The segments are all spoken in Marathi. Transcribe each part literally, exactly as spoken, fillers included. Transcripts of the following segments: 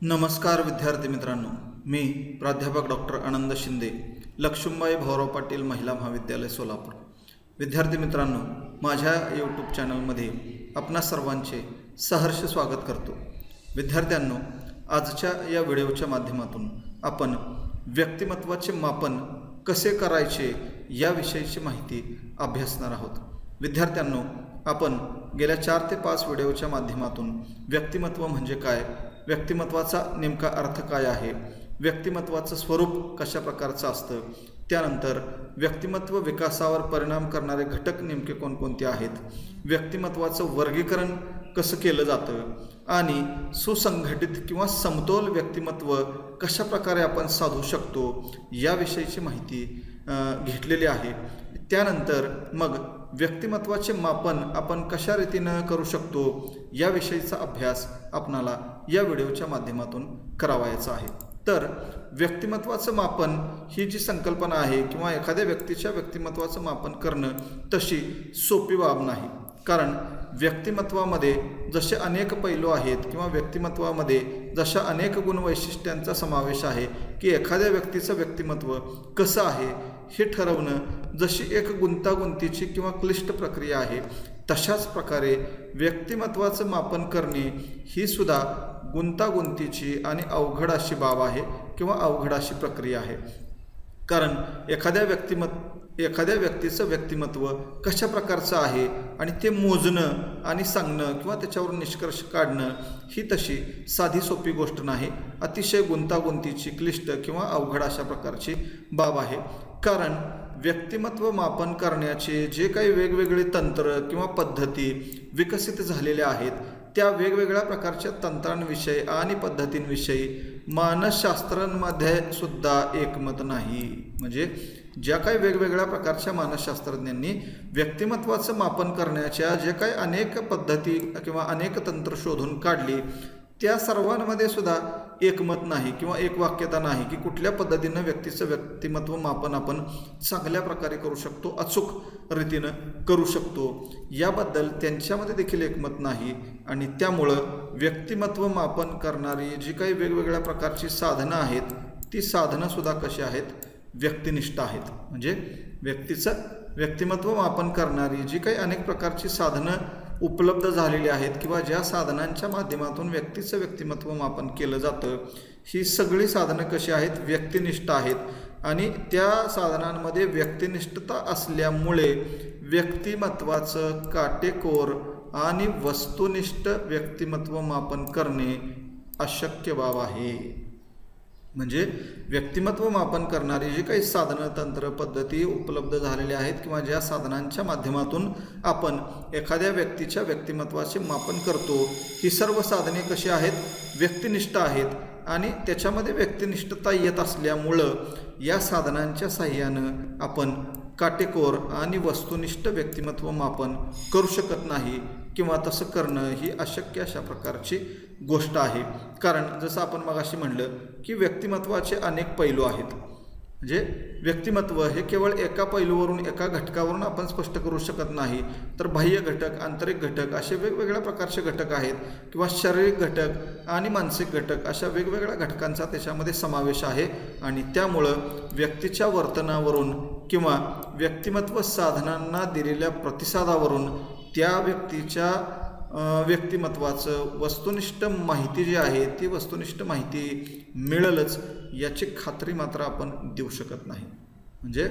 नमस्कार विद्यार्थी मित्रांनो, मी प्राध्यापक डॉक्टर आनंद शिंदे, लक्ष्मीबाई भाऊराव पाटील महिला महाविद्यालय सोलापूर। विद्यार्थी मित्रांनो, माझ्या यूट्यूब चॅनलमध्ये आपणा सर्वांचे सहर्ष स्वागत करतो। विद्यार्थ्यांनो, आजच्या या व्हिडिओच्या माध्यमातून आपण व्यक्तिमत्वाचे मापन कसे करायचे याविषयीची माहिती अभ्यासणार आहोत। विद्यार्थ्यांनो, आपण गेल्या चार ते पाच व्हिडिओच्या माध्यमातून व्यक्तिमत्व म्हणजे काय, व्यक्तिमत्वाचा नेमका अर्थ काय आहे, व्यक्तिमत्वाचं स्वरूप कशा प्रकारचं असतं, त्यानंतर व्यक्तिमत्व विकासावर परिणाम करणारे घटक नेमके कोणकोणते आहेत, व्यक्तिमत्वाचं वर्गीकरण कसं केलं जातं आणि सुसंघटित किंवा समतोल व्यक्तिमत्व कशा प्रकारे आपण साधू शकतो याविषयीची माहिती घेतलेली आहे। त्यानंतर मग व्यक्तिमत्वाचे मापन आपण कशा रीतीने करू शकतो याविषयीचा अभ्यास आपणाला या व्हिडिओच्या माध्यमातून करावायचा आहे। तर व्यक्तिमत्वाचं मापन ही जी संकल्पना आहे किंवा एखाद्या व्यक्तीच्या व्यक्तिमत्वाचं मापन करणं तशी सोपी बाब नाही, कारण व्यक्तिमत्वामध्ये जसे अनेक पैलू आहेत किंवा व्यक्तिमत्वामध्ये जशा अनेक गुणवैशिष्ट्यांचा समावेश आहे की एखाद्या व्यक्तीचं व्यक्तिमत्व कसं आहे हे ठरवणं जशी एक गुंतागुंतीची किंवा क्लिष्ट प्रक्रिया आहे, तशाच प्रकारे व्यक्तिमत्वाचं मापन करणे ही सुद्धा गुंतागुंतीची आणि अवघड अशी बाब आहे किंवा अवघड अशी प्रक्रिया आहे। कारण एखाद्या व्यक्तिमत्व एखाद्या व्यक्तीचं व्यक्तिमत्व कशा प्रकारचं आहे आणि ते मोजणं आणि सांगणं किंवा त्याच्यावर निष्कर्ष काढणं ही तशी साधी सोपी गोष्ट नाही, अतिशय गुंतागुंतीची क्लिष्ट किंवा अवघड अशा प्रकारची बाब आहे। कारण व्यक्तिमत्व मापन करण्याचे जे काही वेगवेगळे तंत्र किंवा पद्धती विकसित झालेल्या आहेत त्या वेगवेगळ्या प्रकारच्या तंत्रांविषयी आणि पद्धतींविषयी मानसशास्त्रांमध्ये सुद्धा एकमत नाही। म्हणजे ज्या काही वेगवेगळ्या प्रकारच्या मानसशास्त्रज्ञांनी व्यक्तिमत्वाचं मापन करण्याच्या जे काही अनेक पद्धती किंवा अनेक तंत्र शोधून काढली त्या सर्वांमध्ये सुद्धा एकमत नाही किंवा एक वाक्यता नाही की कुठल्या पद्धतीनं व्यक्तीचं व्यक्तिमत्व मापन आपण चांगल्या प्रकारे करू शकतो, अचूक रीतीनं करू शकतो याबद्दल त्यांच्यामध्ये देखील एकमत नाही। आणि त्यामुळं व्यक्तिमत्व मापन करणारी जी काही वेगवेगळ्या प्रकारची साधनं आहेत ती साधनंसुद्धा कशी आहेत, व्यक्तिनिष्ठ आहेत। म्हणजे व्यक्तीचं व्यक्तिमत्व मापन करणारी जी काही अनेक प्रकारची साधनं उपलब्ध झालेली आहेत किंवा ज्या साधनांच्या माध्यमातून व्यक्तीचं व्यक्तिमत्व मापन केलं जातं ही सगळी साधनं कशी आहेत, व्यक्तिनिष्ठ आहेत। आणि त्या साधनांमध्ये व्यक्तिनिष्ठता असल्यामुळे व्यक्तिमत्वाचं काटेकोर आणि वस्तुनिष्ठ व्यक्तिमत्व मापन करणे अशक्य बाब आहे। म्हणजे व्यक्तिमत्व मापन करणारी जी काही साधनं तंत्र पद्धती उपलब्ध झालेल्या आहेत किंवा ज्या साधनांच्या माध्यमातून आपण एखाद्या व्यक्तीच्या व्यक्तिमत्वाचे मापन करतो ही सर्व साधने कशी आहेत, व्यक्तिनिष्ठ आहेत। आणि त्याच्यामध्ये व्यक्तिनिष्ठता येत असल्यामुळं या साधनांच्या साहाय्यानं आपण काटेकोर आणि वस्तुनिष्ठ व्यक्तिमत्व मापन करू शकत नाही किंवा तसं करणं ही अशक्य अशा प्रकारची गोष्ट आहे। कारण जसं आपण मगाशी म्हणलं की व्यक्तिमत्वाचे अनेक पैलू आहेत। म्हणजे व्यक्तिमत्व हे केवळ एका पैलूवरून एका घटकावरून आपण स्पष्ट करू शकत नाही, तर बाह्य घटक, आंतरिक घटक असे वेगवेगळ्या प्रकारचे घटक आहेत किंवा शारीरिक घटक आणि मानसिक घटक अशा वेगवेगळ्या घटकांचा त्याच्यामध्ये समावेश आहे। आणि त्यामुळं व्यक्तीच्या वर्तनावरून किंवा व्यक्तिमत्व साधनांना दिलेल्या प्रतिसादावरून त्या व्यक्तीच्या व्यक्तिमत्वाचं वस्तुनिष्ठ माहिती जी आहे ती वस्तुनिष्ठ माहिती मिळेलच याची खात्री मात्र आपण देऊ शकत नाही। म्हणजे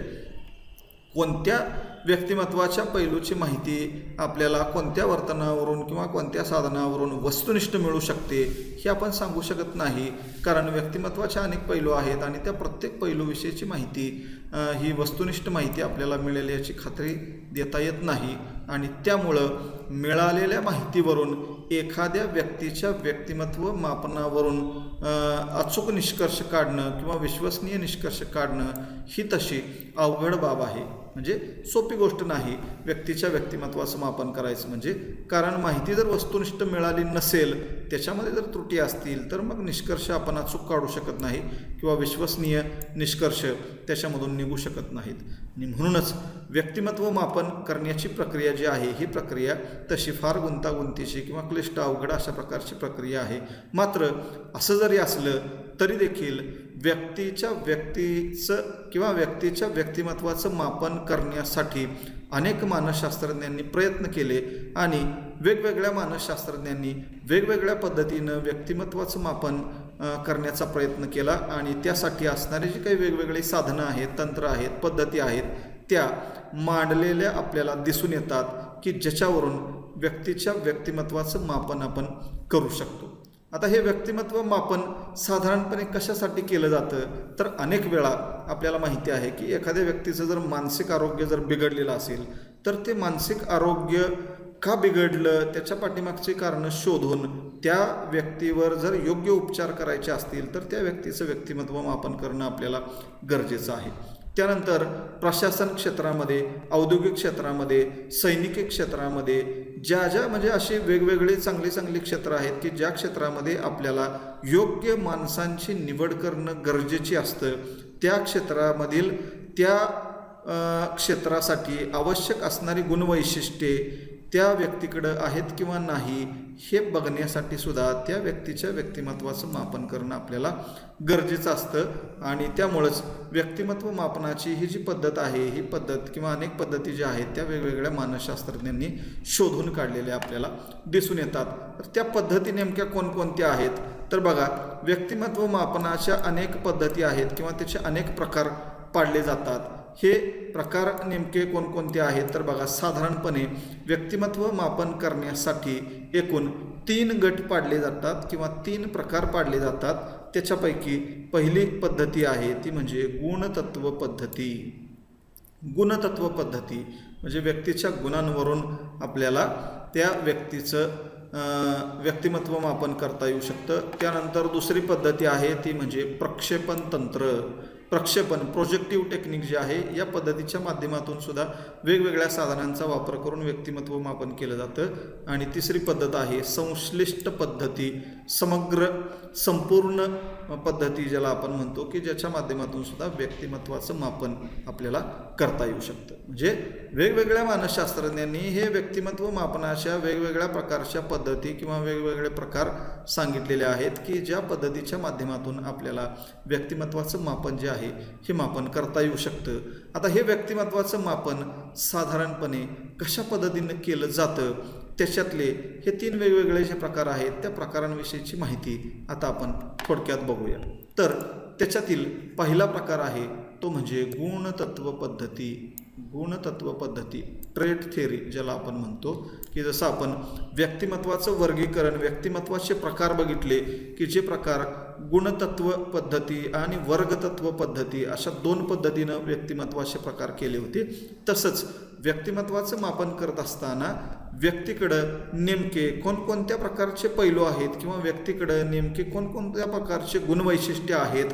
कोणत्या व्यक्तिमत्वाच्या पैलूची माहिती आपल्याला कोणत्या वर्तनावरून किंवा कोणत्या साधनावरून वस्तुनिष्ठ मिळू शकते हे आपण सांगू शकत नाही, कारण व्यक्तिमत्वाचे अनेक पैलू आहेत आणि त्या प्रत्येक पैलूविषयीची माहिती ही वस्तुनिष्ठ माहिती आपल्याला मिळेल याची खात्री देता येत नाही। आणि त्यामुळं मिळालेल्या माहितीवरून एखाद्या व्यक्तीच्या व्यक्तिमत्व मापनावरून अचूक निष्कर्ष काढणं किंवा विश्वसनीय निष्कर्ष काढणं ही तशी अवघड बाब आहे। म्हणजे सोपी गोष्ट नाही व्यक्तीच्या व्यक्तिमत्वाचं मापन करायचं म्हणजे, कारण माहिती जर वस्तुनिष्ठ मिळाली नसेल, त्याच्यामध्ये जर त्रुटी असतील तर मग निष्कर्ष आपण अचूक काढू शकत नाही किंवा विश्वसनीय निष्कर्ष त्याच्यामधून निघू शकत नाहीत। आणि म्हणूनच व्यक्तिमत्व मापन करण्याची प्रक्रिया जी आहे ही प्रक्रिया तशी फार गुंतागुंतीची किंवा क्लिष्ट अवघड अशा प्रकारची प्रक्रिया आहे। मात्र असं जरी असलं तरी देखील व्यक्तीच्या व्यक्तीचं किंवा व्यक्तीच्या व्यक्तिमत्वाचं मापन करण्यासाठी अनेक मानसशास्त्रज्ञांनी प्रयत्न केले आणि वेगवेगळ्या मानसशास्त्रज्ञांनी वेगवेगळ्या पद्धतीनं व्यक्तिमत्वाचं मापन करण्याचा प्रयत्न केला आणि त्यासाठी असणारे जी काही वेगवेगळी साधनं आहेत, तंत्र आहेत, पद्धती आहेत त्या मांडलेल्या आपल्याला दिसून येतात की ज्याच्यावरून व्यक्तीच्या व्यक्तिमत्वाचं मापन आपण करू शकतो। आता हे व्यक्तिमत्व मापन साधारणपणे कशासाठी केलं जातं तर अनेक वेळा आपल्याला माहिती आहे की एखाद्या व्यक्तीचं जर मानसिक आरोग्य जर बिघडलेलं असेल तर ते मानसिक आरोग्य का बिघडलं त्याच्या पाठीमागची कारणं शोधून त्या व्यक्तीवर जर योग्य उपचार करायचे असतील तर त्या व्यक्तीचं व्यक्तिमत्व मापन करणं आपल्याला गरजेचं आहे। त्यानंतर प्रशासन क्षेत्रामध्ये, औद्योगिक क्षेत्रामध्ये, सैनिकी क्षेत्रामध्ये ज्या ज्या म्हणजे अशी वेगवेगळी चांगली चांगली क्षेत्र आहेत की ज्या क्षेत्रामध्ये आपल्याला योग्य माणसांची निवड करणं गरजेची असतं त्या क्षेत्रामधील त्या क्षेत्रासाठी आवश्यक असणारी गुणवैशिष्ट्ये त्या व्यक्तीकडं आहेत किंवा नाही हे बघण्यासाठी सुद्धा त्या व्यक्तीच्या व्यक्तिमत्वाचं मापन करणं आपल्याला गरजेचं असतं आणि त्यामुळंच व्यक्तिमत्व मापनाची ही जी पद्धत आहे ही पद्धत किंवा अनेक पद्धती ज्या आहेत त्या वेगवेगळ्या मानसशास्त्रज्ञांनी शोधून काढलेल्या आपल्याला दिसून येतात। तर त्या पद्धती नेमक्या कोणकोणत्या आहेत तर बघा, व्यक्तिमत्व मापनाच्या अनेक पद्धती आहेत किंवा त्याचे अनेक प्रकार पाडले जातात। हे प्रकार नेमके कोणकोणते आहेत तर बघा, साधारणपणे व्यक्तिमत्व मापन करण्यासाठी एकूण तीन गट पाडले जातात किंवा तीन प्रकार पाडले जातात। त्याच्यापैकी पहिली पद्धती आहे ती म्हणजे गुणतत्व पद्धती। गुणतत्व पद्धती म्हणजे व्यक्तीच्या गुणांवरून आपल्याला त्या व्यक्तीचं व्यक्तिमत्व मापन करता येऊ शकतं। त्यानंतर दुसरी पद्धती आहे ती म्हणजे प्रक्षेपण तंत्र। प्रक्षेपण प्रोजेक्टिव्ह टेक्निक जे आहे या पद्धतीच्या माध्यमातून सुद्धा वेगवेगळ्या साधनांचा वापर करून व्यक्तिमत्व मापन केलं जातं। आणि तिसरी पद्धत आहे संश्लिष्ट पद्धती, समग्र संपूर्ण पद्धती ज्याला आपण म्हणतो की ज्याच्या माध्यमातून सुद्धा व्यक्तिमत्वाचं मापन आपल्याला करता येऊ शकतं। म्हणजे वेगवेगळ्या मानसशास्त्रज्ञांनी हे व्यक्तिमत्व मापनाच्या वेगवेगळ्या प्रकारच्या पद्धती किंवा वेगवेगळे प्रकार सांगितलेले आहेत की ज्या पद्धतीच्या माध्यमातून आपल्याला व्यक्तिमत्वाचं मापन जे आहे हे मापन करता येऊ शकतं। आता हे व्यक्तिमत्वाचं मापन साधारणपणे कशा पद्धतीने केलं जातं त्याच्यातले हे तीन वेगवेगळे जे प्रकार आहेत त्या प्रकारांविषयीची माहिती आता आपण थोडक्यात बघूया। तर त्याच्यातील पहिला प्रकार आहे तो म्हणजे गुणतत्व पद्धती। गुणतत्व पद्धती, ट्रेट थेअरी ज्याला आपण म्हणतो की जसं आपण व्यक्तिमत्वाचं वर्गीकरण, व्यक्तिमत्वाचे प्रकार बघितले की जे प्रकार गुणतत्व पद्धती आणि वर्गतत्व पद्धती अशा दोन पद्धतीनं व्यक्तिमत्वाचे प्रकार केले होते, तसंच व्यक्तिमत्वाचं मापन करत असताना व्यक्तीकडं नेमके कोणकोणत्या प्रकारचे पैलू आहेत किंवा व्यक्तीकडं नेमके कोणकोणत्या प्रकारचे गुणवैशिष्ट्य आहेत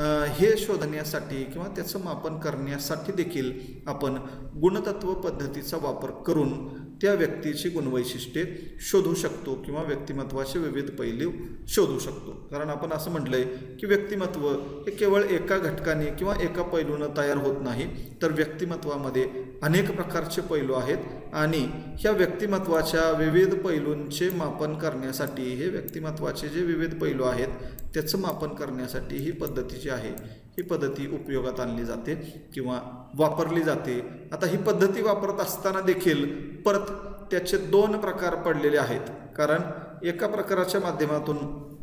हे शोधण्यासाठी किंवा त्याचं मापन करण्यासाठी देखील आपण गुणतत्व पद्धतीचा वापर करून त्या व्यक्तीची गुणवैशिष्ट्ये शोधू शकतो किंवा व्यक्तिमत्वाचे विविध पैलू शोधू शकतो। कारण आपण असं म्हटलंय की व्यक्तिमत्व हे केवळ एका घटकाने किंवा एका पैलूनं तयार होत नाही, तर व्यक्तिमत्वामध्ये अनेक प्रकारचे पैलू आहेत आणि ह्या व्यक्तिमत्वाच्या विविध पैलूंचे मापन करण्यासाठी, हे व्यक्तिमत्वाचे जे विविध पैलू आहेत त्याचं मापन करण्यासाठी ही पद्धती जी आहे ही पद्धती उपयोगात आणली जाते किंवा वापरली जाते। आता ही पद्धती वापरत असताना देखील परत त्याचे दोन प्रकार पडलेले आहेत, कारण एका प्रकाराच्या माध्यमातून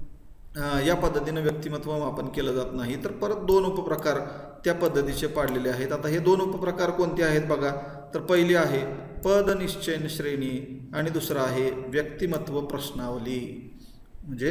या पद्धतीने व्यक्तिमत्व मापन केलं जात नाही, तर परत दोन उपप्रकार त्या पद्धतीचे पाडलेले आहेत। आता हे दोन उपप्रकार कोणते आहेत बघा, तर पहिली आहे पदनिश्चयन श्रेणी आणि दुसरा आहे व्यक्तिमत्व प्रश्नावली। म्हणजे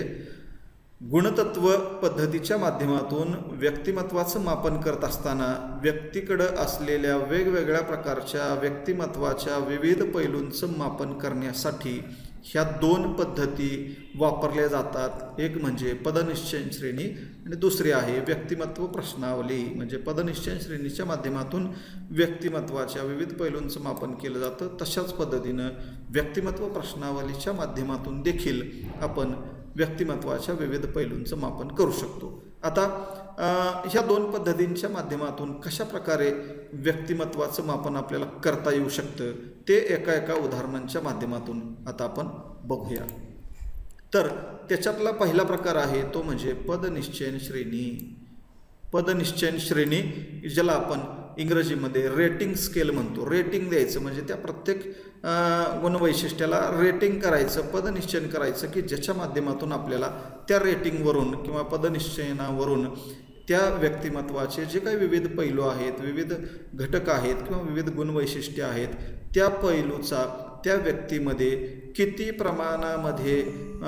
गुणतत्व पद्धतीच्या माध्यमातून व्यक्तिमत्वाचं मापन करत असताना व्यक्तीकडं असलेल्या वेगवेगळ्या प्रकारच्या व्यक्तिमत्वाच्या विविध पैलूंचं मापन करण्यासाठी ह्या दोन पद्धती वापरल्या जातात। एक म्हणजे पदनिश्चयन श्रेणी आणि दुसरी आहे व्यक्तिमत्व प्रश्नावली। म्हणजे पदनिश्चयन श्रेणीच्या माध्यमातून व्यक्तिमत्वाच्या विविध पैलूंचं मापन केलं जातं, तशाच पद्धतीनं व्यक्तिमत्व प्रश्नावलीच्या माध्यमातून देखील आपण व्यक्तिमत्वाच्या विविध पैलूंचं मापन करू शकतो। आता ह्या दोन पद्धतींच्या माध्यमातून कशा प्रकारे व्यक्तिमत्वाचं मापन आपल्याला करता येऊ शकतं ते एका एका उदाहरणांच्या माध्यमातून आता आपण बघूया। तर त्याच्यातला पहिला प्रकार आहे तो म्हणजे पदनिश्चयन श्रेणी। पदनिश्चयन श्रेणी ज्याला आपण इंग्रजीमध्ये रेटिंग स्केल म्हणतो। रेटिंग द्यायचं म्हणजे त्या प्रत्येक गुणवैशिष्ट्याला रेटिंग करायचं, पदनिश्चयन करायचं की ज्याच्या माध्यमातून आपल्याला त्या रेटिंगवरून किंवा पदनिश्चयनावरून त्या व्यक्तिमत्वाचे जे काही विविध पैलू आहेत, विविध घटक आहेत किंवा विविध गुणवैशिष्ट्ये आहेत त्या पैलूचा त्या व्यक्तीमध्ये किती प्रमाणामध्ये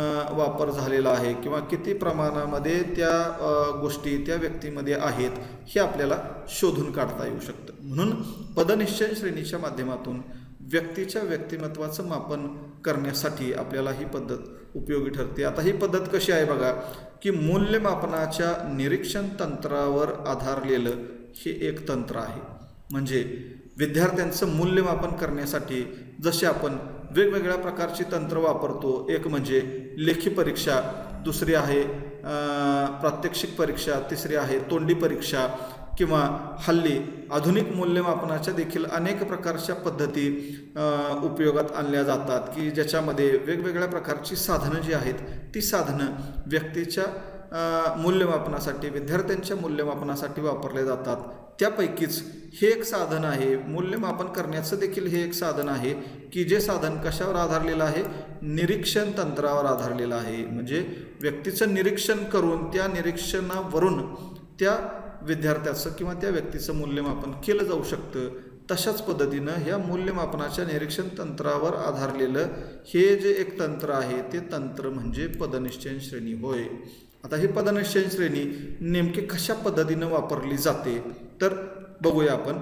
वापर झालेला आहे किंवा किती प्रमाणामध्ये त्या गोष्टी त्या व्यक्तीमध्ये आहेत हे आपल्याला शोधून काढता येऊ शकतं। म्हणून पदनिश्चयन श्रेणीच्या माध्यमातून व्यक्तीच्या व्यक्तिमत्वाचं मापन करण्यासाठी आपल्याला ही पद्धत उपयोगी ठरते। आता ही पद्धत कशी आहे बघा की मूल्यमापनाच्या निरीक्षण तंत्रावर आधारलेलं हे एक तंत्र आहे। म्हणजे विद्यार्थ्यांचं मूल्यमापन करण्यासाठी जसे आपण वेगवेगळ्या प्रकारची तंत्र वापरतो, एक म्हणजे लेखी परीक्षा, दुसरी आहे प्रात्यक्षिक परीक्षा, तिसरी आहे तोंडी परीक्षा किंवा हल्ली आधुनिक मूल्यमापनाच्या देखील अनेक प्रकारच्या पद्धती उपयोगात आणल्या जातात की ज्याच्यामध्ये वेगवेगळ्या प्रकारची साधनं जी आहेत ती साधनं व्यक्तीच्या मूल्यमापनासाठी, विद्यार्थ्यांच्या मूल्यमापनासाठी वापरले जातात। त्यापैकीच हे एक साधन आहे, मूल्यमापन करण्याचं देखील हे एक साधन आहे की जे साधन कशावर आधारलेलं आहे, निरीक्षण तंत्रावर आधारलेलं आहे। म्हणजे व्यक्तीचं निरीक्षण करून त्या निरीक्षणावरून त्या विद्यार्थ्याचं किंवा त्या व्यक्तीचं मूल्यमापन केलं जाऊ शकतं। तशाच पद्धतीनं ह्या मूल्यमापनाच्या निरीक्षण तंत्रावर आधारलेलं हे जे एक तंत्र आहे ते तंत्र म्हणजे पदनिश्चयन श्रेणी होय। आता ही पदनिश्चयन श्रेणी नेमकी कशा पद्धतीनं वापरली जाते तर बघूया आपण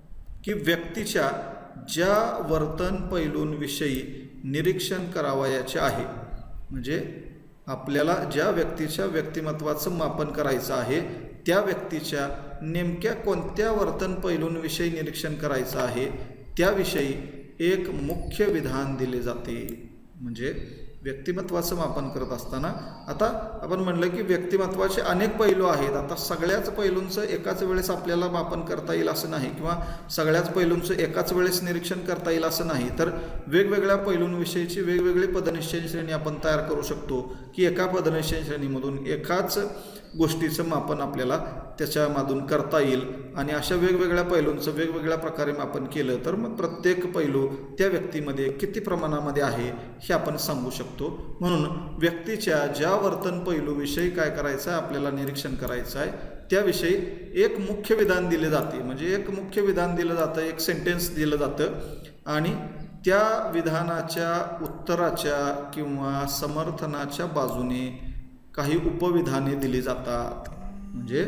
की व्यक्तीच्या ज्या वर्तन पैलूंविषयी निरीक्षण करावयाचे आहे, म्हणजे आपल्याला ज्या व्यक्तीच्या व्यक्तिमत्वाचं मापन करायचं आहे त्या व्यक्तीच्या नेमक्या कोणत्या वर्तन पैलूंविषयी निरीक्षण करायचं आहे त्याविषयी एक मुख्य विधान दिले जाते। म्हणजे व्यक्तिमत्वाचं मापन करत असताना आता आपण म्हणलं की व्यक्तिमत्वाचे अनेक पैलू आहेत। आता सगळ्याच पैलूंचं एकाच वेळेस आपल्याला मापन करता येईल असं नाही किंवा सगळ्याच पैलूंचं एकाच वेळेस निरीक्षण करता येईल असं नाही, तर वेगवेगळ्या पैलूंविषयीची वेगवेगळी पदनिश्चयन श्रेणी आपण तयार करू शकतो की एका पदनिश्चयन श्रेणीमधून एकाच गोष्टीचं मापन आपल्याला त्याच्यामधून करता येईल आणि अशा वेगवेगळ्या पैलूंचं वेगवेगळ्या प्रकारे मापन केलं तर मग प्रत्येक पैलू त्या व्यक्तीमध्ये किती प्रमाणामध्ये आहे हे आपण सांगू शकतो। म्हणून व्यक्तीच्या ज्या वर्तन पैलूविषयी काय करायचं आहे, आपल्याला निरीक्षण करायचं आहे त्याविषयी एक मुख्य विधान दिले जाते। म्हणजे एक मुख्य विधान दिलं जातं, एक सेंटेन्स दिलं जातं आणि त्या विधानाच्या उत्तराच्या किंवा समर्थनाच्या बाजूने काही उपविधाने दिली जातात। म्हणजे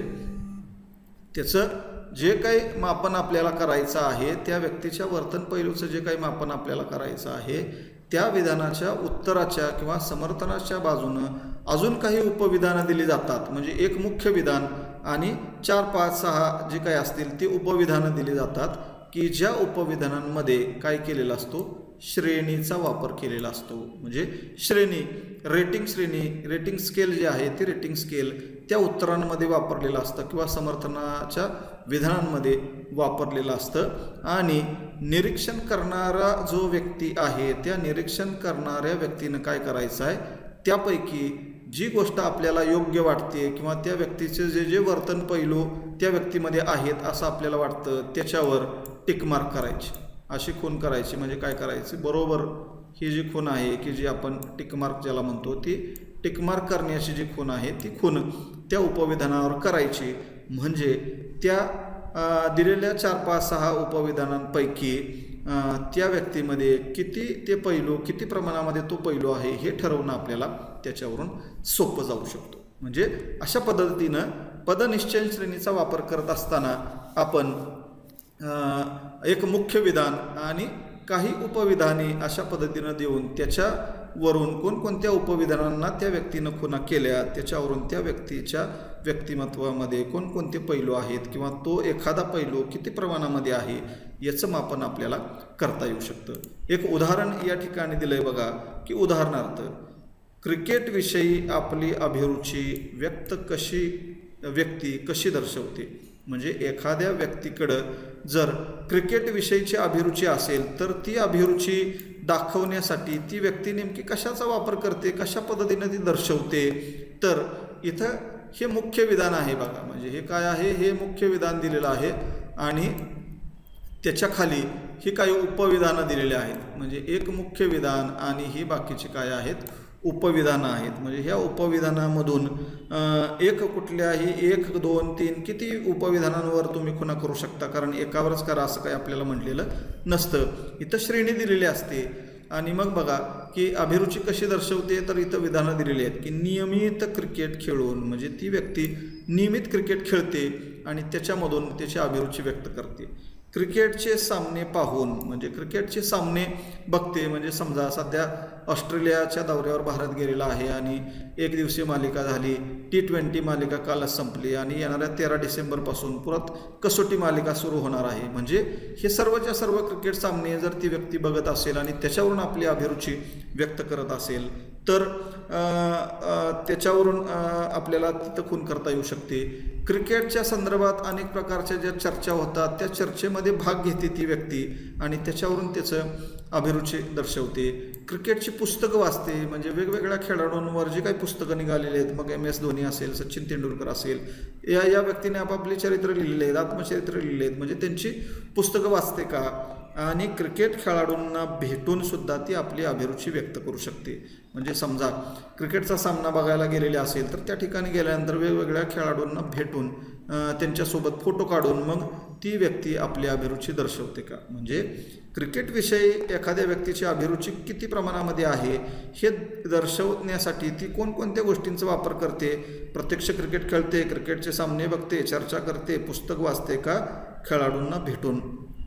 त्याचं जे काही मापन आपल्याला करायचं आहे त्या व्यक्तीच्या वर्तन पैलूचं जे काही मापन आपल्याला करायचं आहे त्या विधानाच्या उत्तराच्या किंवा समर्थनाच्या बाजूनं अजून काही उपविधानं दिली जातात। म्हणजे एक मुख्य विधान आणि चार पाच सहा जे काही असतील ती उपविधानं दिली जातात की ज्या उपविधानांमध्ये काय केलेला असतो, श्रेणीचा वापर केलेला असतो। म्हणजे श्रेणी, रेटिंग श्रेणी, रेटिंग स्केल जे आहे ते रेटिंग स्केल त्या उत्तरांमध्ये वापरलेलं असतं किंवा समर्थनाच्या विधानांमध्ये वापरलेलं असतं आणि निरीक्षण करणारा जो व्यक्ती आहे त्या निरीक्षण करणाऱ्या व्यक्तीनं काय करायचं आहे, त्यापैकी जी गोष्ट आपल्याला योग्य वाटते किंवा त्या व्यक्तीचे जे जे वर्तन पैलू त्या व्यक्तीमध्ये आहेत असं आपल्याला वाटतं त्याच्यावर टिक मार्क करायची, अशी खून करायची। म्हणजे काय करायची, बरोबर ही जी खून आहे की जी आपण टिक मार्क ज्याला म्हणतो ती टिक मार्क करण्याची जी खून आहे ती खून त्या उपविधानावर करायची। म्हणजे त्या दिलेल्या चार पाच सहा उपविधानांपैकी त्या व्यक्तीमध्ये किती ते पैलू, किती प्रमाणामध्ये तो पैलू आहे हे ठरवणं आपल्याला त्याच्यावरून सोपं जाऊ शकतो। म्हणजे अशा पद्धतीनं पदनिश्चयन श्रेणीचा वापर करत असताना आपण एक मुख्य विधान आणि काही उपविधाने अशा पद्धतीनं देऊन त्याच्यावरून कोणकोणत्या उपविधानांना त्या व्यक्तीनं खुणा केल्या त्याच्यावरून त्या व्यक्तीच्या व्यक्तिमत्वामध्ये कोणकोणते पैलू आहेत किंवा तो एखादा पैलू किती प्रमाणामध्ये आहे याचं मापन आपल्याला करता येऊ शकतं। एक उदाहरण या ठिकाणी दिलंय बघा की उदाहरणार्थ क्रिकेटविषयी आपली अभिरुची व्यक्त कशी व्यक्ती कशी दर्शवते। म्हणजे एखाद्या व्यक्तीकडं जर क्रिकेटविषयीची अभिरुची असेल तर ती अभिरुची दाखवण्यासाठी ती व्यक्ती नेमकी कशाचा वापर करते, कशा पद्धतीने ती दर्शवते, तर इथं हे मुख्य विधान आहे बघा। म्हणजे हे काय आहे, हे मुख्य विधान दिलेलं आहे आणि त्याच्या खाली ही काही उपविधानं दिलेली आहेत। म्हणजे एक मुख्य विधान आणि ही बाकीची काय आहेत, उपविधानं आहेत। म्हणजे ह्या उपविधानामधून एक कुठल्याही एक दोन तीन किती उपविधानांवर तुम्ही खुणा करू शकता, कारण एकावरच करा असं काही आपल्याला म्हटलेलं नसतं। इथं श्रेणी दिलेली असते आणि मग बघा की अभिरुची कशी दर्शवते, तर इथं विधानं दिलेली आहेत की नियमित क्रिकेट खेळून, म्हणजे ती व्यक्ती नियमित क्रिकेट खेळते आणि त्याच्यामधून त्याची अभिरुची व्यक्त करते। क्रिकेटचे सामने पाहून, म्हणजे क्रिकेटचे सामने बघते, म्हणजे समजा सध्या ऑस्ट्रेलियाच्या दौऱ्यावर भारत गेलेला आहे आणि एक दिवसीय मालिका झाली, टी ट्वेंटी मालिका कालच संपली आणि येणाऱ्या तेरा डिसेंबरपासून परत कसोटी मालिका सुरू होणार आहे। म्हणजे हे सर्वच्या सर्व क्रिकेट सामने जर ती व्यक्ती बघत असेल आणि त्याच्यावरून आपली अभिरुची व्यक्त करत असेल तर त्याच्यावरून आपल्याला तिथं खून करता येऊ शकते। क्रिकेटच्या संदर्भात अनेक प्रकारच्या ज्या चर्चा होतात त्या चर्चेमध्ये भाग घेते ती व्यक्ती आणि त्याच्यावरून त्याचं अभिरुची दर्शवते। क्रिकेटची पुस्तकं वाचते, म्हणजे वेगवेगळ्या खेळाडूंवर जी काही पुस्तकं निघालेली आहेत, मग एम एस धोनी असेल, सचिन तेंडुलकर असेल, या या व्यक्तीने आपापले चरित्र लिहिलेले आहेत, आत्मचरित्र लिहिलेले आहेत, म्हणजे त्यांची पुस्तकं वाचते का आणि क्रिकेट खेळाडूंना भेटून सुद्धा ती आपली अभिरुची व्यक्त करू शकते। म्हणजे समजा क्रिकेटचा सामना बघायला गेलेले असेल तर त्या ठिकाणी गेल्यानंतर वेगवेगळ्या खेळाडूंना भेटून त्यांच्यासोबत फोटो काढून मग ती व्यक्ती आपली अभिरुची दर्शवते का। म्हणजे क्रिकेटविषयी एखाद्या व्यक्तीची अभिरुची किती प्रमाणामध्ये आहे हे दर्शवण्यासाठी ती कोणकोणत्या गोष्टींचा वापर करते, प्रत्यक्ष क्रिकेट खेळते, क्रिकेटचे सामने बघते, चर्चा करते, पुस्तक वाचते का खेळाडूंना भेटून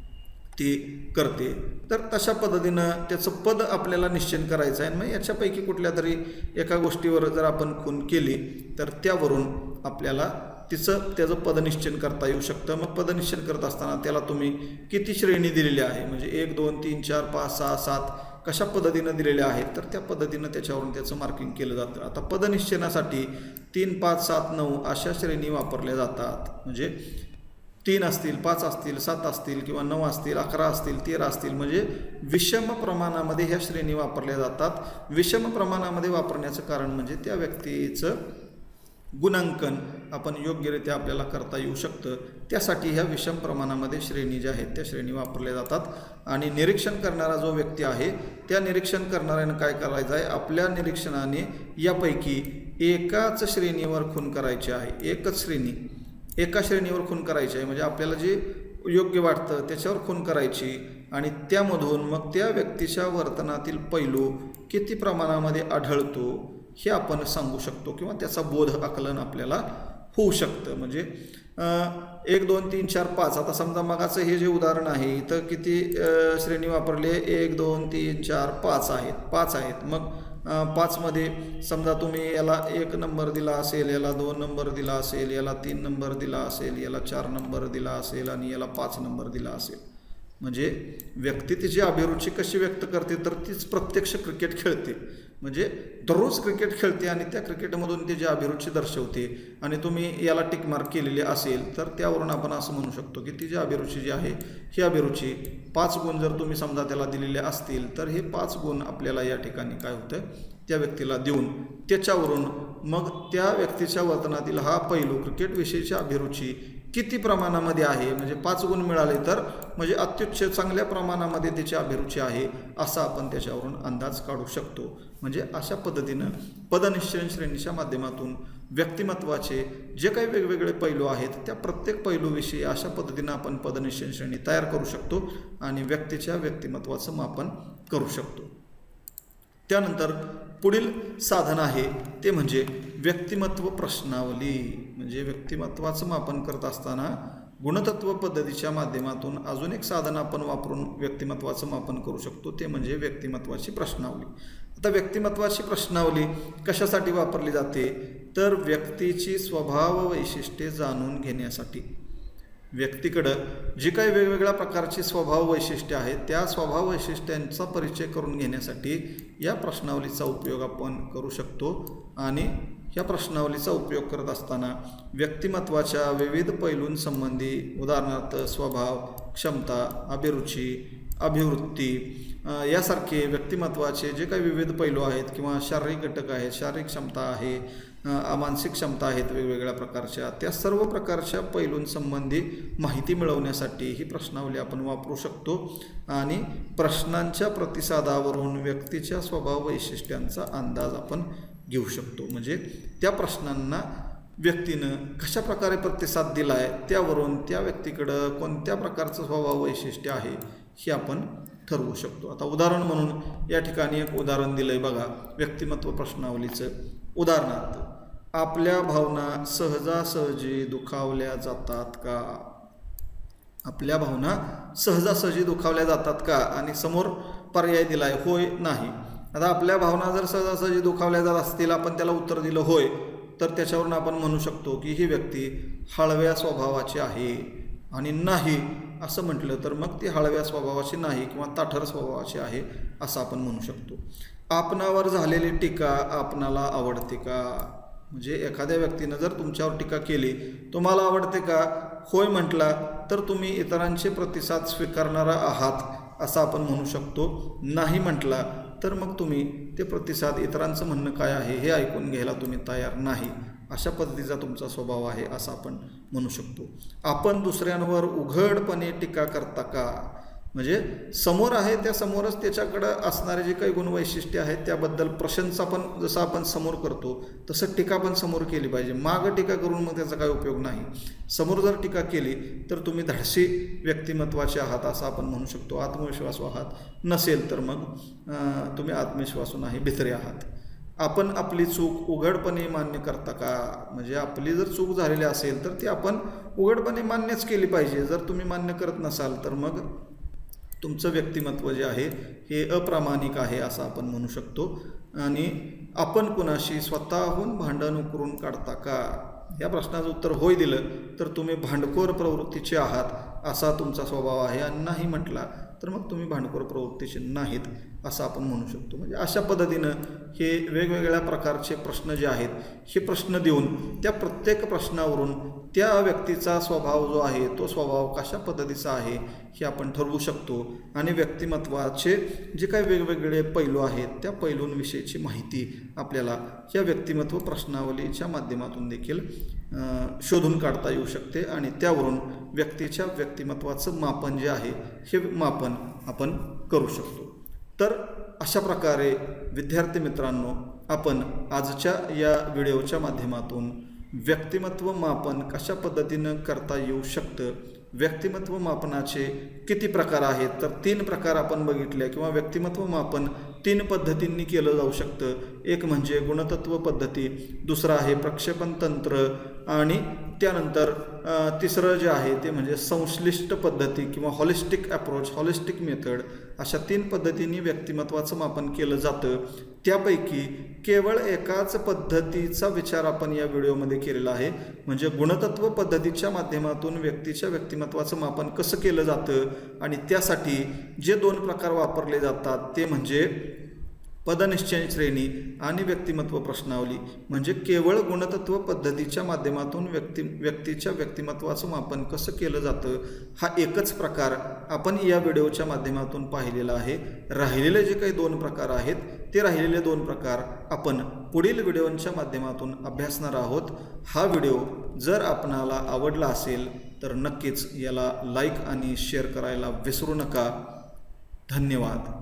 ती करते, तर तशा पद्धतीनं त्याचं पद आपल्याला निश्चित करायचं आहे। मग याच्यापैकी कुठल्या तरी एका गोष्टीवर जर आपण खून केली तर त्यावरून आपल्याला तिचं त्याचं पद निश्चित करता येऊ शकतं। मग पद निश्चित करत असताना त्याला तुम्ही किती श्रेणी दिलेली आहे, म्हणजे एक दोन तीन चार पाच सहा सात कशा पद्धतीनं दिलेल्या आहेत, तर त्या पद्धतीनं त्याच्यावरून त्याचं मार्किंग केलं जातं। आता पदनिश्चयनासाठी तीन पाच सात नऊ अशा श्रेणी वापरल्या जातात। म्हणजे तीन असतील, पाच असतील, सात असतील किंवा नऊ असतील, अकरा असतील, तेरा असतील, म्हणजे विषम प्रमाणामध्ये ह्या श्रेणी वापरल्या जातात। विषम प्रमाणामध्ये वापरण्याचं कारण म्हणजे त्या व्यक्तीचं गुणांकन आपण योग्यरित्या आपल्याला करता येऊ शकतं, त्यासाठी ह्या विषम प्रमाणामध्ये श्रेणी ज्या आहेत त्या श्रेणी वापरल्या जातात। आणि निरीक्षण करणारा जो व्यक्ती आहे त्या निरीक्षण करणाऱ्यानं काय करायचं आहे, आपल्या निरीक्षणाने यापैकी एकाच श्रेणीवर खून करायची आहे, एकच श्रेणी एका श्रेणीवर खून करायची आहे, म्हणजे आपल्याला जे योग्य वाटतं त्याच्यावर खून करायची आणि त्यामधून मग त्या व्यक्तीच्या वर्तनातील पैलू किती प्रमाणामध्ये आढळतो हे आपण सांगू शकतो किंवा त्याचा बोध आकलन आपल्याला होऊ शकतं। म्हणजे एक दोन तीन चार पाच, आता समजा मगाचं हे जे उदाहरण आहे इथं किती श्रेणी वापरली आहे, एक दोन तीन चार पाच आहेत पाच आहेत मग पाचमध्ये समजा तुम्ही याला एक नंबर दिला असेल, याला दोन नंबर दिला असेल, याला तीन नंबर दिला असेल, याला चार नंबर दिला असेल आणि याला पाच नंबर दिला असेल। म्हणजे व्यक्ती तिची अभिरुची कशी व्यक्त करते, तर तीच प्रत्यक्ष क्रिकेट खेळते, म्हणजे दररोज क्रिकेट खेळते आणि त्या क्रिकेटमधून तिची अभिरुची दर्शवते आणि तुम्ही याला टिक मार्क केलेली असेल तर त्यावरून आपण असं म्हणू शकतो की तिची अभिरुची जी आहे ही अभिरुची पाच गुण जर तुम्ही समजा त्याला दिलेले असतील तर हे पाच गुण आपल्याला या ठिकाणी काय होतं त्या व्यक्तीला देऊन त्याच्यावरून मग त्या व्यक्तीच्या वर्तनातील हा पैलू क्रिकेटविषयीची अभिरुची किती प्रमाणामध्ये आहे, म्हणजे पाच गुण मिळाले तर म्हणजे अत्युच्च चांगल्या प्रमाणामध्ये त्याची अभिरुची आहे असा आपण त्याच्यावरून अंदाज काढू शकतो। म्हणजे अशा पद्धतीनं पदनिश्चयन श्रेणीच्या माध्यमातून व्यक्तिमत्वाचे जे काही वेगवेगळे पैलू आहेत त्या प्रत्येक पैलूविषयी अशा पद्धतीनं आपण पदनिश्चयन श्रेणी तयार करू शकतो आणि व्यक्तीच्या व्यक्तिमत्वाचं मापन करू शकतो। त्यानंतर पुढील साधन आहे ते म्हणजे व्यक्तिमत्व प्रश्नावली। म्हणजे व्यक्तिमत्वाचं मापन करत असताना गुणतत्व पद्धतीच्या माध्यमातून अजून एक साधन आपण वापरून व्यक्तिमत्वाचं मापन करू शकतो ते म्हणजे व्यक्तिमत्वाची प्रश्नावली। आता व्यक्तिमत्वाची प्रश्नावली कशासाठी वापरली जाते, तर व्यक्तीची स्वभाव वैशिष्ट्ये जाणून घेण्यासाठी। व्यक्तीकडं जी काही वेगवेगळ्या प्रकारची स्वभाव वैशिष्ट्ये आहेत त्या स्वभाव वैशिष्ट्यांचा परिचय करून घेण्यासाठी या प्रश्नावलीचा उपयोग आपण करू शकतो आणि या प्रश्नावलीचा उपयोग करत असताना व्यक्तिमत्वाच्या विविध पैलूंसंबंधी उदाहरणार्थ स्वभाव, क्षमता, अभिरुची, अभिवृत्ती यासारखे व्यक्तिमत्वाचे जे काही विविध पैलू आहेत किंवा शारीरिक घटक आहेत, शारीरिक क्षमता आहे, मानसिक क्षमता आहेत वेगवेगळ्या प्रकारच्या, त्या सर्व प्रकारच्या पैलूंसंबंधी माहिती मिळवण्यासाठी ही प्रश्नावली आपण वापरू शकतो आणि प्रश्नांच्या प्रतिसादावरून व्यक्तीच्या स्वभाव वैशिष्ट्यांचा अंदाज आपण घेऊ शकतो. म्हणजे त्या प्रश्नांना व्यक्तीनं कशा प्रकारे प्रतिसाद दिला आहे त्यावरून त्या व्यक्तीकडं कोणत्या प्रकारचं स्वभाव वैशिष्ट्य आहे हे आपण ठरवू शकतो. आता उदाहरण म्हणून या ठिकाणी एक उदाहरण दिलं आहे बघा व्यक्तिमत्व प्रश्नावलीचं. उदाहरणार्थ, आपल्या भावना सहजासहजी दुखावल्या जातात का? आपल्या भावना सहजासहजी दुखावल्या जातात का? आणि समोर पर्याय दिला आहे होय, नाही. आता आपल्या भावना जर सहजासहजी दुखावल्या जात असतील, आपण त्याला उत्तर दिलं होय, तर त्याच्यावरून आपण म्हणू शकतो की ही व्यक्ती हळव्या स्वभावाची आहे. आणि नाही असं म्हटलं तर मग ती हळव्या स्वभावाची नाही किंवा ताठर स्वभावाची आहे असं आपण म्हणू शकतो. आपणावर झालेली टीका आपणाला आवडते का? म्हणजे एखाद्या व्यक्तीनं जर तुमच्यावर टीका केली, तुम्हाला आवडते का? होय म्हटला तर तुम्ही इतरांचे प्रतिसाद स्वीकारणारा आहात असं आपण म्हणू शकतो. नाही म्हटला तर मग तुम्ही ते प्रतिसाद, इतरांचं म्हणणं काय आहे हे ऐकून घ्यायला तुम्ही तयार नाही, अशा पद्धतीचा तुमचा स्वभाव आहे असं आपण म्हणू शकतो. आपण दुसऱ्यांवर उघडपणे टीका करता का? म्हणजे समोर आहे त्या समोरच त्याच्याकडं असणारे जे काही गुणवैशिष्ट्य आहेत त्याबद्दल प्रशंसा पण जसं आपण समोर करतो तसं टीका पण समोर केली पाहिजे. मागं टीका करून मग त्याचा काही उपयोग नाही. समोर जर टीका केली तर तुम्ही धाडसी व्यक्तिमत्वाचे आहात असं आपण म्हणू शकतो. आत्मविश्वासू आहात. नसेल तर मग तुम्ही आत्मविश्वासू नाही, भित्रे आहात. आपण आपली चूक उघडपणे मान्य करता का? म्हणजे आपली जर चूक झालेली असेल तर ती आपण उघडपणे मान्यच केली पाहिजे. जर तुम्ही मान्य करत नसाल तर मग तुमचं व्यक्तिमत्व जे आहे हे अप्रामाणिक आहे असं आपण म्हणू शकतो. आणि आपण कुणाशी स्वतःहून भांडण उकरून काढता का? या प्रश्नाचं उत्तर होय दिलं तर तुम्ही भांडखोर प्रवृत्तीचे आहात असा तुमचा स्वभाव आहे. आणि नाही म्हटला तर मग तुम्ही भांडखोर प्रवृत्तीचे नाहीत असं आपण म्हणू शकतो. म्हणजे अशा पद्धतीनं हे वेगवेगळ्या प्रकारचे प्रश्न जे आहेत हे प्रश्न देऊन त्या प्रत्येक प्रश्नावरून त्या व्यक्तीचा स्वभाव जो आहे तो स्वभाव कशा पद्धतीचा आहे हे आपण ठरवू शकतो. आणि व्यक्तिमत्वाचे जे काही वेगवेगळे पैलू आहेत त्या पैलूंविषयीची माहिती आपल्याला या व्यक्तिमत्व प्रश्नावलीच्या माध्यमातून देखील शोधून काढता येऊ शकते. आणि त्यावरून व्यक्तीच्या व्यक्तिमत्वाचं मापन जे आहे हे मापन आपण करू शकतो. तर अशा प्रकारे विद्यार्थी मित्रांनो, आपण आजच्या या व्हिडिओच्या माध्यमातून व्यक्तिमत्व मापन कशा पद्धतीनं करता येऊ शकतं, व्यक्तिमत्व मापनाचे किती प्रकार आहेत तर तीन प्रकार आपण बघितले किंवा व्यक्तिमत्व मापन तीन पद्धतींनी केलं जाऊ शकतं. एक म्हणजे गुणतत्व पद्धती, दुसरं आहे प्रक्षेपण तंत्र आणि त्यानंतर तिसरं जे आहे ते म्हणजे संश्लिष्ट पद्धती किंवा हॉलिस्टिक अप्रोच, हॉलिस्टिक मेथड. अशा तीन पद्धतींनी व्यक्तिमत्वाचं मापन केलं जातं. त्यापैकी केवळ एकाच पद्धतीचा विचार आपण या व्हिडिओमध्ये केलेला आहे. म्हणजे गुणतत्व पद्धतीच्या माध्यमातून व्यक्तीच्या व्यक्तिमत्वाचं मापन कसं केलं जातं आणि त्यासाठी जे दोन प्रकार वापरले जातात ते म्हणजे पदनिश्चय श्रेणी आणि व्यक्तिमत्व प्रश्नावली. म्हणजे केवळ गुणतत्व पद्धतीच्या माध्यमातून व्यक्ती व्यक्तीच्या व्यक्तिमत्वाचं मापन कसं केलं जातं हा एकच प्रकार आपण या व्हिडिओच्या माध्यमातून पाहिलेला आहे. राहिलेले जे काही दोन प्रकार आहेत ते राहिलेले दोन प्रकार आपण पुढील व्हिडिओच्या माध्यमातून अभ्यासणार आहोत. हा व्हिडिओ जर आपणाला आवडला असेल तर नक्कीच याला लाईक आणि शेअर करायला विसरू नका. धन्यवाद.